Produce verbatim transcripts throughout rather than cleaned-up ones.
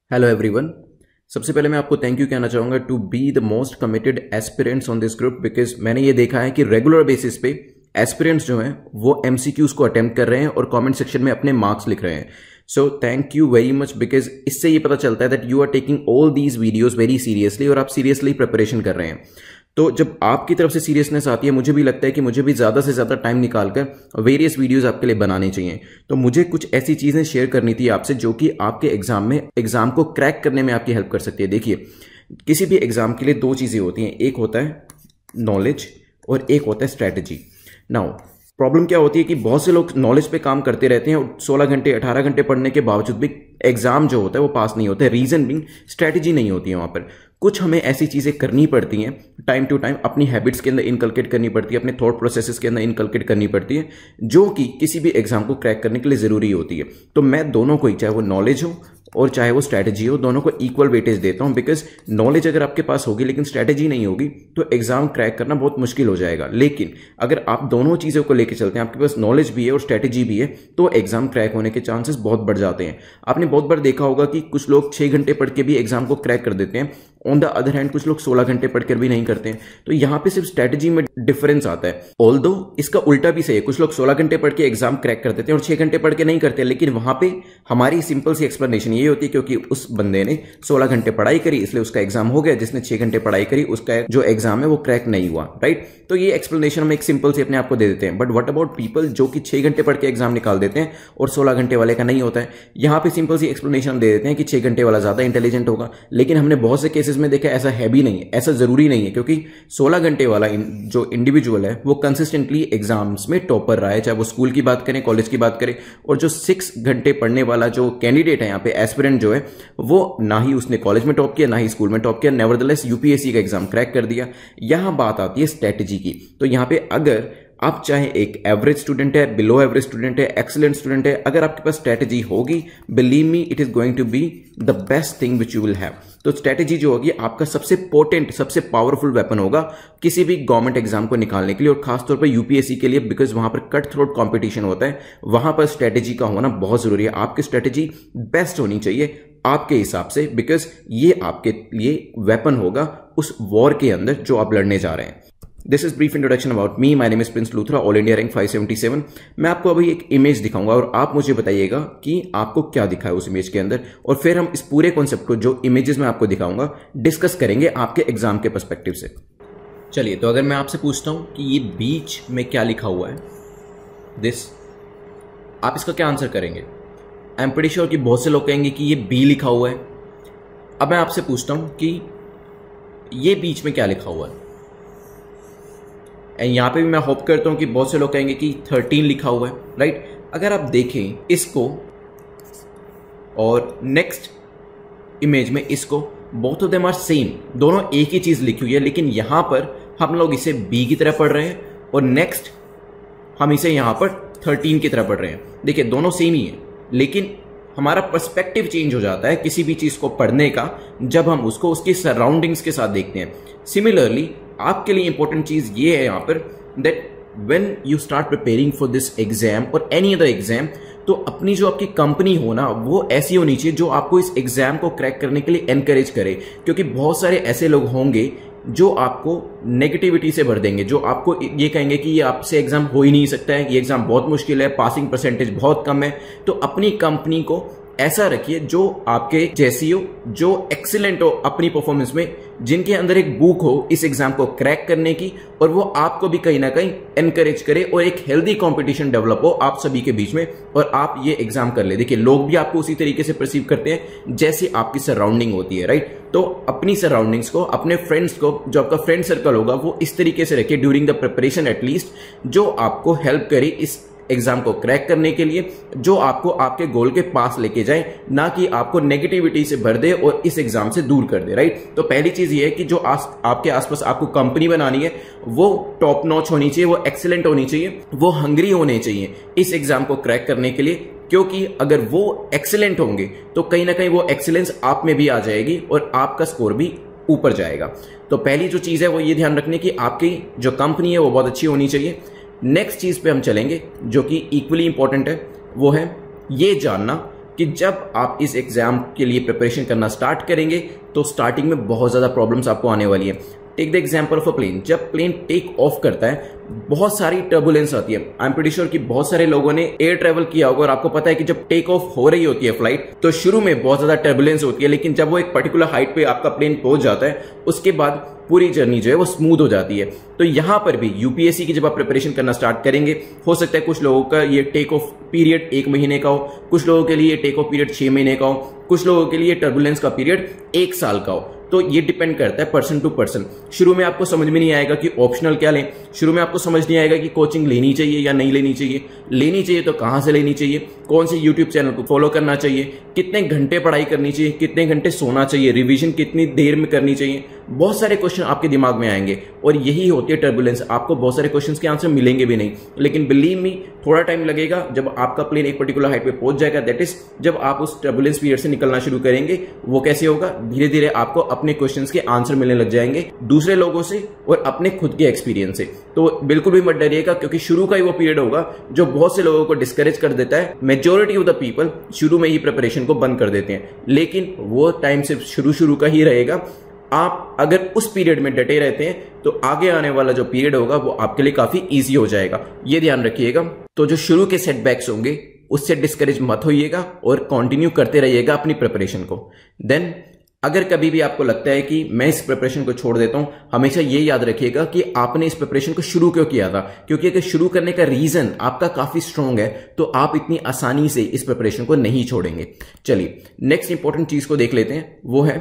Hello everyone. सबसे पहले मैं आपको थैंक यू कहना चाहूँगा to be the most committed aspirants on this group, because मैंने ये देखा है कि रेगुलर बेसिस पे एस्पिरेंट्स जो हैं वो एमसीक्यूज को अटेम्प्ट कर रहे हैं और कमेंट सेक्शन में अपने मार्क्स लिख रहे हैं। So thank you very much, because इससे ये पता चलता है that you are taking all these videos very seriously और आप सीरियसली प्रिपरेशन कर रहे हैं। तो जब आपकी तरफ से सीरियसनेस आती है, मुझे भी लगता है कि मुझे भी ज़्यादा से ज़्यादा टाइम निकालकर वेरियस वीडियोस आपके लिए बनाने चाहिए। तो मुझे कुछ ऐसी चीज़ें शेयर करनी थी आपसे जो कि आपके एग्जाम में एग्जाम को क्रैक करने में आपकी हेल्प कर सकती है। देखिए, किसी भी एग्जाम के लिए दो चीज़ें होती हैं, एक होता है नॉलेज और एक होता है स्ट्रैटेजी। नाउ प्रॉब्लम क्या होती है कि बहुत से लोग नॉलेज पे काम करते रहते हैं और सोलह घंटे अठारह घंटे पढ़ने के बावजूद भी एग्जाम जो होता है वो पास नहीं होता है। रीजन बिंग स्ट्रैटेजी नहीं होती है वहां पर। कुछ हमें ऐसी चीजें करनी पड़ती हैं टाइम टू टाइम, अपनी हैबिट्स के अंदर इनकलकेट करनी पड़ती है, अपने थॉट प्रोसेसेस के अंदर इनकलकेट करनी पड़ती है, जो कि किसी भी एग्जाम को क्रैक करने के लिए जरूरी होती है। तो मैं दोनों को ही, चाहे वो नॉलेज हो और चाहे वो स्ट्रैटेजी हो, दोनों को इक्वल वेटेज देता हूं। बिकॉज नॉलेज अगर आपके पास होगी लेकिन स्ट्रैटेजी नहीं होगी तो एग्जाम क्रैक करना बहुत मुश्किल हो जाएगा। लेकिन अगर आप दोनों चीजों को लेकर चलते हैं, आपके पास नॉलेज भी है और स्ट्रैटेजी भी है, तो एग्जाम क्रैक होने के चांसेस बहुत बढ़ जाते हैं। आपने बहुत बार देखा होगा कि कुछ लोग छह घंटे पढ़ के भी एग्जाम को क्रैक कर देते हैं, ऑन द अदर हैंड कुछ लोग सोलह घंटे पढ़कर भी नहीं करते हैं। तो यहां पे सिर्फ स्ट्रैटेजी में डिफरेंस आता है। ऑल्दो इसका उल्टा भी सही है, कुछ लोग सोलह घंटे पढ़ के एग्जाम क्रैक कर देते हैं और छह घंटे पढ़ के नहीं करते, लेकिन वहां पे हमारी सिंपल सी एक्सप्लेनेशन ये होती है क्योंकि उस बंदे ने सोलह घंटे पढ़ाई करी इसलिए उसका एग्जाम हो गया, जिसने छह घंटे पढ़ाई करी उसका जो एग्जाम है वो क्रैक नहीं हुआ। राइट, तो ये एक्सप्लेनेशन हम एक सिंपल से अपने आप को दे देते हैं। बट व्हाट अबाउट पीपल जो कि छह घंटे पढ़ के एग्जाम निकाल देते हैं और सोलह घंटे वाले का नहीं होता है। यहां पे सिंपल सी एक्सप्लेनेशन दे देते हैं कि छह घंटे वाला ज्यादा इंटेलिजेंट होगा, लेकिन हमने बहुत से केसेस में देखा ऐसा है भी नहीं, ऐसा जरूरी नहीं है, क्योंकि सोलह घंटे वाला जो इंडिविजुअल है वो कंसिस्टेंटली एग्जाम्स में टॉपर रहा है, चाहे वो स्कूल की बात करें, कॉलेज की बात करें। और जो सिक्स घंटे पढ़ने वाला जो कैंडिडेट है यहाँ पे, एस्पिरेंट जो है, वो ना ही उसने कॉलेज में टॉप किया ना ही स्कूल में टॉप किया, नेवरदलेस यूपीएससी का एग्जाम क्रैक कर दिया। यहां बात आती है स्ट्रैटेजी की। तो यहां पे अगर आप चाहे एक एवरेज स्टूडेंट है, बिलो एवरेज स्टूडेंट है, एक्सीलेंट स्टूडेंट है, अगर आपके पास स्ट्रैटेजी होगी, believe me it is going to be the best thing which you will have. तो स्ट्रैटेजी जो होगी आपका सबसे पोटेंट, सबसे पावरफुल वेपन होगा किसी भी गवर्नमेंट एग्जाम को निकालने के लिए, और खासतौर पर यूपीएससी के लिए, बिकॉज वहां पर कट थ्रोट कॉम्पिटिशन होता है। वहां पर स्ट्रैटेजी का होना बहुत जरूरी है। आपकी स्ट्रैटेजी बेस्ट होनी चाहिए आपके हिसाब से, बिकॉज ये आपके लिए वेपन होगा उस वॉर के अंदर जो आप लड़ने जा रहे हैं। This is brief introduction about me. My name is Prince Luthra, all India rank five seventy seven. मैं आपको अभी एक इमेज दिखाऊंगा और आप मुझे बताइएगा कि आपको क्या दिखा है उस इमेज के अंदर, और फिर हम इस पूरे कॉन्सेप्ट को जो इमेजेस में आपको दिखाऊंगा डिस्कस करेंगे आपके एग्जाम के पर्सपेक्टिव से। चलिए, तो अगर मैं आपसे पूछता हूं कि ये बीच में क्या लिखा हुआ है, दिस, आप इसका क्या आंसर करेंगे? आई एम प्रीटी श्योर कि बहुत से लोग कहेंगे कि ये बी लिखा हुआ है। अब मैं आपसे पूछता हूं कि ये बीच में क्या लिखा हुआ है, एंड यहां पे भी मैं होप करता हूं कि बहुत से लोग कहेंगे कि थर्टीन लिखा हुआ है। राइट, अगर आप देखें इसको और नेक्स्ट इमेज में इसको, both of them are same, दोनों एक ही चीज लिखी हुई है, लेकिन यहां पर हम लोग इसे बी की तरह पढ़ रहे हैं और नेक्स्ट हम इसे यहां पर थर्टीन की तरह पढ़ रहे हैं। देखिए, दोनों सेम ही है, लेकिन हमारा पर्सपेक्टिव चेंज हो जाता है किसी भी चीज को पढ़ने का जब हम उसको उसकी सराउंडिंग्स के साथ देखते हैं। सिमिलरली आपके लिए इंपॉर्टेंट चीज ये है यहां पर that when you start preparing for this exam और एनी अदर एग्जाम, तो अपनी जो आपकी कंपनी हो ना, वो ऐसी होनी चाहिए जो आपको इस एग्जाम को क्रैक करने के लिए एनकरेज करे। क्योंकि बहुत सारे ऐसे लोग होंगे जो आपको नेगेटिविटी से भर देंगे, जो आपको ये कहेंगे कि ये आपसे एग्जाम हो ही नहीं सकता है, ये एग्जाम बहुत मुश्किल है, पासिंग परसेंटेज बहुत कम है। तो अपनी कंपनी को ऐसा रखिए जो आपके जैसी हो, जो एक्सीलेंट हो अपनी परफॉर्मेंस में, जिनके अंदर एक भूख हो इस एग्जाम को क्रैक करने की, और वो आपको भी कहीं ना कहीं एनकरेज करे और एक हेल्दी कंपटीशन डेवलप हो आप सभी के बीच में, और आप ये एग्जाम कर ले। देखिए, लोग भी आपको उसी तरीके से परसीव करते हैं जैसी आपकी सराउंडिंग होती है। राइट, तो अपनी सराउंडिंग्स को, अपने फ्रेंड्स को, जो आपका फ्रेंड सर्कल होगा वो इस तरीके से रखिए ड्यूरिंग द प्रिपरेशन एटलीस्ट, जो आपको हेल्प करे इस एग्जाम को क्रैक करने के लिए, जो आपको आपके गोल के पास लेके जाए, ना कि आपको नेगेटिविटी से भर दे और इस एग्जाम से दूर कर दे। राइट, तो पहली चीज ये है कि जो आस, आपके आसपास आपको कंपनी बनानी है वो टॉप नॉच होनी चाहिए, वो एक्सीलेंट होनी चाहिए, वो हंग्री होने चाहिए इस एग्जाम को क्रैक करने के लिए। क्योंकि अगर वो एक्सीलेंट होंगे तो कहीं ना कहीं वो एक्सीलेंस आप में भी आ जाएगी और आपका स्कोर भी ऊपर जाएगा। तो पहली जो चीज है वो ये ध्यान रखने की आपकी जो कंपनी है वो बहुत अच्छी होनी चाहिए। नेक्स्ट चीज पे हम चलेंगे जो कि इक्वली इंपॉर्टेंट है, वो है ये जानना कि जब आप इस एग्जाम के लिए प्रिपरेशन करना स्टार्ट करेंगे तो स्टार्टिंग में बहुत ज्यादा प्रॉब्लम्स आपको आने वाली है। Take the example of a plane. जब प्लेन टेक ऑफ करता है बहुत सारी टर्बुलेंस आती है। आई एम प्रीटी श्योर कि बहुत सारे लोगों ने एयर ट्रेवल किया होगा और आपको पता है कि जब टेक ऑफ हो रही होती है फ्लाइट तो शुरू में बहुत ज्यादा टर्बुलेंस होती है, लेकिन जब वो एक पर्टिकुलर हाइट पे आपका प्लेन पहुंच जाता है उसके बाद पूरी जर्नी जो है वो स्मूथ हो जाती है। तो यहां पर भी यूपीएससी की जब आप प्रिपरेशन करना स्टार्ट करेंगे, हो सकता है कुछ लोगों का ये टेक ऑफ पीरियड एक महीने का हो, कुछ लोगों के लिए टेक ऑफ पीरियड छह महीने का हो, कुछ लोगों के लिए टर्बुलेंस का पीरियड एक साल का हो। तो ये डिपेंड करता है पर्सन टू पर्सन। शुरू में आपको समझ में नहीं आएगा कि ऑप्शनल क्या लें, शुरू में आपको समझ नहीं आएगा कि कोचिंग लेनी चाहिए या नहीं लेनी चाहिए, लेनी चाहिए तो कहां से लेनी चाहिए, कौन से यूट्यूब चैनल को फॉलो करना चाहिए, कितने घंटे पढ़ाई करनी चाहिए, कितने घंटे सोना चाहिए, रिवीजन कितनी देर में करनी चाहिए। बहुत सारे क्वेश्चन आपके दिमाग में आएंगे और यही होती है टर्बुलेंस। आपको बहुत सारे क्वेश्चंस के आंसर मिलेंगे भी नहीं, लेकिन बिलीव मी थोड़ा टाइम लगेगा। जब आपका प्लेन एक पर्टिकुलर हाइट पे पहुंच जाएगा, दैट इज जब आप उस टर्बुलेंस पीरियड से निकलना शुरू करेंगे। वो कैसे होगा? धीरे धीरे आपको अपने क्वेश्चंस के आंसर मिलने लग जाएंगे दूसरे लोगों से और अपने खुद के एक्सपीरियंस से। तो बिल्कुल भी मत डरिएगा, क्योंकि शुरू का ही वो पीरियड होगा जो बहुत से लोगों को डिस्करेज कर देता है। मेजॉरिटी ऑफ द पीपल शुरू में ही प्रिपरेशन को बंद कर देते हैं, लेकिन वो टाइम सिर्फ शुरू शुरू का ही रहेगा। आप अगर उस पीरियड में डटे रहते हैं तो आगे आने वाला जो पीरियड होगा वो आपके लिए काफी इजी हो जाएगा, ये ध्यान रखिएगा। तो जो शुरू के सेटबैक्स होंगे उससे डिस्करेज मत होइएगा और कंटिन्यू करते रहिएगा अपनी प्रिपरेशन को। देन अगर कभी भी आपको लगता है कि मैं इस प्रिपरेशन को छोड़ देता हूं, हमेशा ये याद रखिएगा कि आपने इस प्रिपरेशन को शुरू क्यों किया था। क्योंकि अगर शुरू करने का रीजन आपका काफी स्ट्रांग है तो आप इतनी आसानी से इस प्रिपरेशन को नहीं छोड़ेंगे। चलिए नेक्स्ट इंपॉर्टेंट चीज को देख लेते हैं, वो है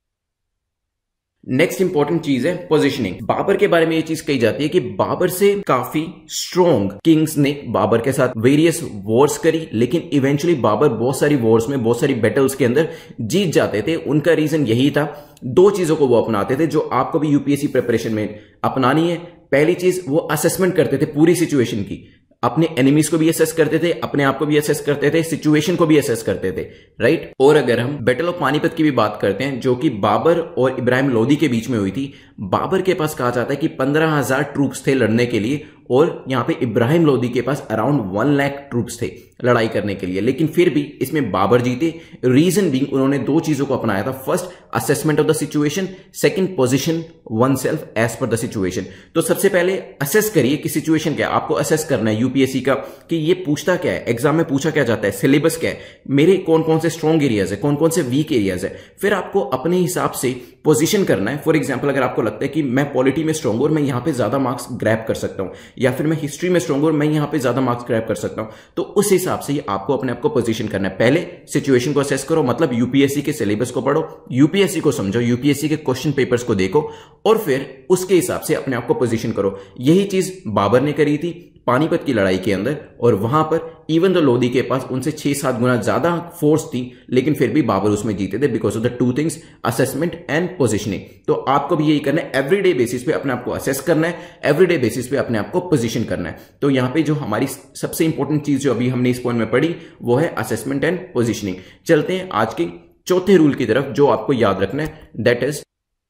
नेक्स्ट इंपॉर्टेंट चीज है पोजीशनिंग। बाबर के बारे में ये चीज कही जाती है कि बाबर से काफी स्ट्रॉन्ग किंग्स ने बाबर के साथ वेरियस वॉर्स करी, लेकिन इवेंचुअली बाबर बहुत सारी वॉर्स में, बहुत सारी बैटल्स के अंदर जीत जाते थे। उनका रीजन यही था, दो चीजों को वो अपनाते थे जो आपको भी यूपीएससी प्रिपरेशन में अपनानी है। पहली चीज, वो असेसमेंट करते थे पूरी सिचुएशन की, अपने एनिमीज को भी असेस करते थे, अपने आप को भी असेस करते थे, सिचुएशन को भी असेस करते थे, राइट। और अगर हम बैटल ऑफ पानीपत की भी बात करते हैं जो कि बाबर और इब्राहिम लोदी के बीच में हुई थी, बाबर के पास कहा जाता है कि पंद्रह हजार ट्रूप्स थे लड़ने के लिए और यहां पे इब्राहिम लोदी के पास अराउंड वन लाख ट्रूप्स थे लड़ाई करने के लिए, लेकिन फिर भी इसमें बाबर जीते। रीजन बीइंग उन्होंने दो चीजों को अपनाया था, first assessment of the situation, second position oneself as per the situation. तो सबसे पहले असेस करिए कि सिचुएशन क्या है, आपको असेस करना है यूपीएससी का कि ये पूछता क्या है, एग्जाम में पूछा क्या जाता है, सिलेबस क्या है, मेरे कौन कौन से स्ट्रॉन्ग एरियाज है, कौन कौन से वीक एरियाज है। फिर आपको अपने हिसाब से पोजीशन करना है। फॉर एग्जांपल अगर आपको लगता है कि मैं पॉलिटी में स्ट्रॉन्ग और मैं यहां पे ज्यादा मार्क्स ग्रैब कर सकता हूं, या फिर मैं हिस्ट्री में स्ट्रॉन्ग और मैं यहां पे ज्यादा मार्क्स ग्रैब कर सकता हूं, तो उस हिसाब से आपको अपने आप को पोजीशन करना है। पहले सिचुएशन को असेस करो, मतलब यूपीएससी के सिलेबस को पढ़ो, यूपीएससी को समझो, यूपीएससी के क्वेश्चन पेपर्स को देखो और फिर उसके हिसाब से अपने आप को पोजीशन करो। यही चीज बाबर ने करी थी पानीपत की लड़ाई के अंदर, और वहां पर इवन तो लोदी के पास उनसे छह सात गुना ज्यादा फोर्स थी, लेकिन फिर भी बाबर उसमें जीते थे because of the two things, assessment and positioning. तो आपको भी यही करना है, एवरीडे बेसिस पे अपने आप को असेस करना है, एवरीडे बेसिस पे अपने आप को पोजीशन करना है। तो यहां पे जो हमारी सबसे इंपॉर्टेंट चीज जो अभी हमने इस पॉइंट में पढ़ी वो है असेसमेंट एंड पोजीशनिंग। चलते हैं आज के चौथे रूल की तरफ जो आपको याद रखना है, दैट इज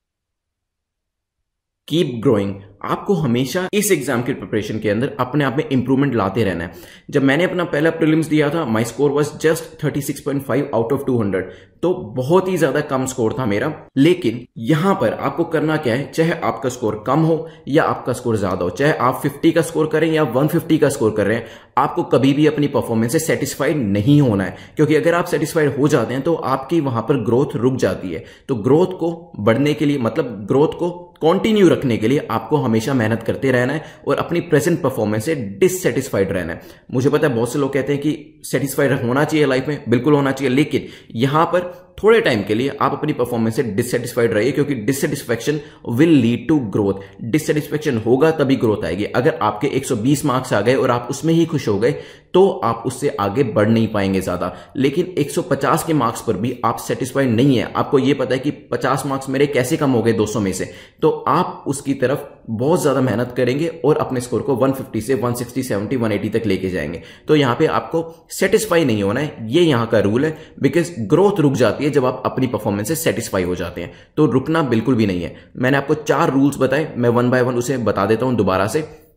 कीप ग्रोइंग। आपको हमेशा इस एग्जाम की प्रिपरेशन के अंदर अपने आप में इंप्रूवमेंट लाते रहना है। जब मैंने अपना पहला प्रीलिम्स दिया था, my score was just thirty six point five out of two hundred, तो बहुत ही ज्यादा कम स्कोर था मेरा। लेकिन यहां पर आपको करना क्या है, चाहे आपका स्कोर कम हो या आपका स्कोर ज्यादा हो, चाहे आप फिफ्टी का स्कोर करें या वन फिफ्टी का स्कोर कर रहे हैं, आपको कभी भी अपनी परफॉर्मेंस से सेटिस्फाइड नहीं होना है। क्योंकि अगर आप सेटिस्फाइड हो जाते हैं तो आपकी वहां पर ग्रोथ रुक जाती है। तो ग्रोथ को बढ़ने के लिए, मतलब ग्रोथ को कंटिन्यू रखने के लिए आपको हमेशा मेहनत करते रहना है और अपनी प्रेजेंट परफॉर्मेंस से डिससेटिस्फाइड रहना है। मुझे पता है बहुत से लोग कहते हैं कि सेटिस्फाइड होना चाहिए लाइफ में, बिल्कुल होना चाहिए, लेकिन यहां पर थोड़े टाइम के लिए आप अपनी परफॉर्मेंस से डिससेटिस्फाइड रहिए, क्योंकि dissatisfaction will lead to growth. Dissatisfaction होगा तभी ग्रोथ आएगी। अगर आपके एक सौ बीस मार्क्स आ गए और आप उसमें ही खुश हो गए तो आप उससे आगे बढ़ नहीं पाएंगे ज्यादा। लेकिन एक सौ पचास के मार्क्स पर भी आप सेटिस्फाइड नहीं है, आपको यह पता है कि पचास मार्क्स मेरे कैसे कम हो गए दो सौ में से, तो आप उसकी तरफ बहुत ज्यादा मेहनत करेंगे और अपने स्कोर को वन फिफ्टी से one sixty, seventy, one eighty तक लेके जाएंगे। तो यहां पे आपको सेटिस्फाई नहीं होना है, ये यहां का रूल है, बिकॉज ग्रोथ रुक जाती है जब आप अपनी परफॉर्मेंस से सेटिस्फाई हो जाते हैं। तो रुकना बिल्कुल भी नहीं है। मैंने आपको चार रूल्स बताए, मैं वन बाय वन उसे बता देता हूं दोबारा से।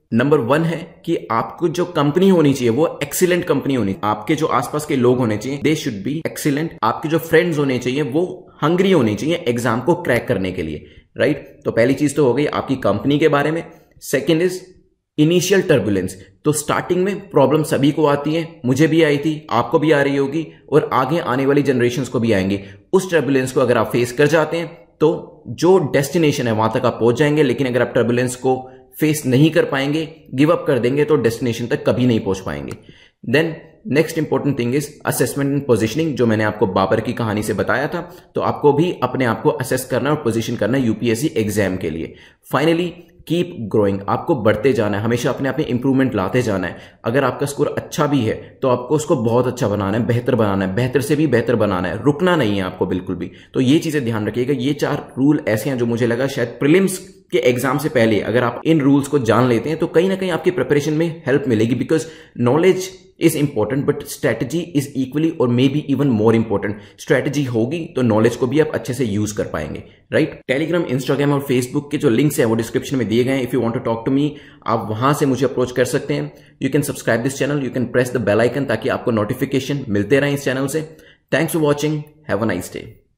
नंबर वन है कि आपको जो कंपनी होनी चाहिए वो एक्सीलेंट कंपनी होनी चाहिए। आपके जो आसपास के लोग होने चाहिए दे शुड बी एक्सीलेंट। आपके जो फ्रेंड्स होने चाहिए वो हंग्री होने चाहिए एग्जाम को क्रैक करने के लिए, राइट। तो पहली चीज तो हो गई आपकी कंपनी के बारे में। Second is initial turbulence. तो स्टार्टिंग में प्रॉब्लम सभी को आती है, मुझे भी आई थी, आपको भी आ रही होगी और आगे आने वाली जनरेशंस को भी आएंगे। उस टर्बुलेंस को अगर आप फेस कर जाते हैं तो जो डेस्टिनेशन है वहां तक आप पहुंच जाएंगे, लेकिन अगर आप टर्बुलेंस को फेस नहीं कर पाएंगे, गिव अप कर देंगे, तो डेस्टिनेशन तक कभी नहीं पहुंच पाएंगे। Then next important thing is assessment and positioning, जो मैंने आपको बाबर की कहानी से बताया था। तो आपको भी अपने आप को असेस करना और पोजीशन करना यूपीएससी एग्जाम के लिए। फाइनली कीप ग्रोइंग, आपको बढ़ते जाना है, हमेशा अपने आप में इंप्रूवमेंट लाते जाना है। अगर आपका स्कोर अच्छा भी है तो आपको उसको बहुत अच्छा बनाना है, बेहतर बनाना है, बेहतर से भी बेहतर बनाना है, रुकना नहीं है आपको बिल्कुल भी। तो ये चीजें ध्यान रखिएगा। ये चार रूल ऐसे हैं जो मुझे लगा शायद प्रीलिम्स के एग्जाम से पहले अगर आप इन रूल्स को जान लेते हैं तो कहीं ना कहीं आपकी प्रिपरेशन में हेल्प मिलेगी। Because knowledge is important but strategy is equally और maybe even more important. Strategy होगी तो नॉलेज को भी आप अच्छे से यूज कर पाएंगे, राइट। टेलीग्राम, इंस्टाग्राम और फेसबुक के जो लिंक्स हैं वो डिस्क्रिप्शन में दिए गए हैं। If you want to talk to me, आप वहां से मुझे अप्रोच कर सकते हैं। You can subscribe this channel, you can press the bell icon ताकि आपको नोटिफिकेशन मिलते रहे इस चैनल से। Thanks for watching, have a nice day.